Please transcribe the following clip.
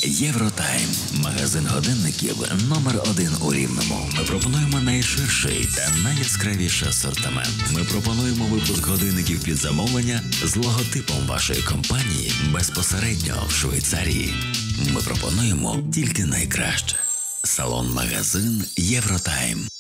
Євротайм – магазин годинників номер 1 у Рівному. Ми пропонуємо найширший та найяскравіший асортимент. Ми пропонуємо випуск годинників під замовлення з логотипом вашої компанії безпосередньо в Швейцарії. Ми пропонуємо тільки найкраще. Салон-магазин Євротайм.